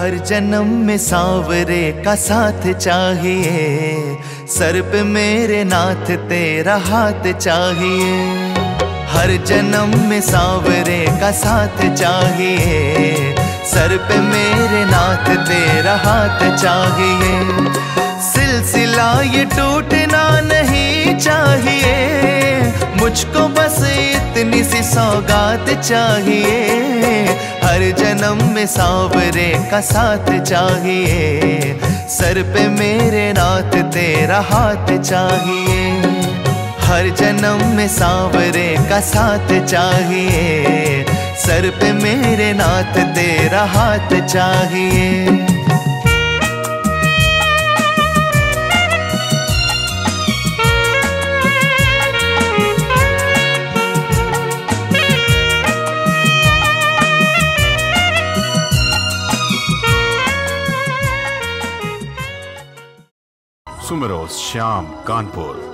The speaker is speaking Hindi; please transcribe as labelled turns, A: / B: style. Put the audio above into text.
A: हर जन्म में सांवरे का साथ चाहिए, सर पे मेरे नाथ तेरा हाथ चाहिए। हर जन्म में सांवरे का साथ चाहिए, सर पे मेरे नाथ तेरा हाथ चाहिए। सिलसिला ये टूटना नहीं चाहिए, मुझको बस इतनी सी सौगात चाहिए। हर जन्म में सांवरे का साथ चाहिए, सर पे मेरे नाथ तेरा हाथ चाहिए। हर जन्म में सांवरे का साथ चाहिए, सर पे मेरे नाथ तेरा हाथ चाहिए।
B: सुमरोज श्याम कानपुर।